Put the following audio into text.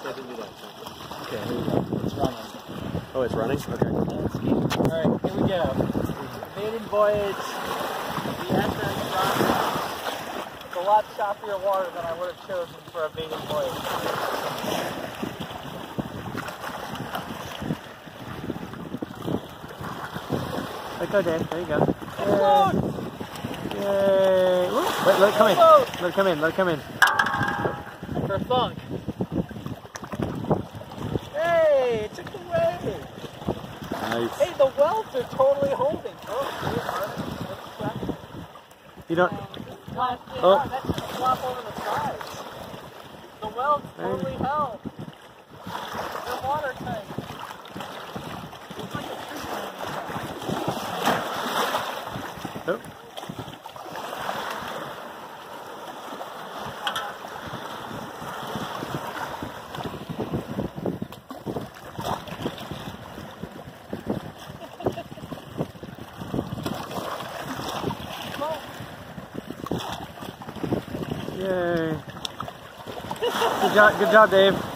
I didn't do that. Okay, here we go. It's running. Oh, it's running? Okay. Alright, here we go. Maiden voyage, the SS John Doench. It's a lot choppier water than I would have chosen for a maiden voyage. Let go, Dave. There you go. Yay! Woo. Let it come in. Let it come in. Let it come in. For a thunk. Hey, it took the way. Nice. Hey, the welds are totally holding. Oh, You don't. oh, that should flop over the sides. The welds totally held. They're watertight. It's like a fish line. Oh. Yay. Good job, Dave.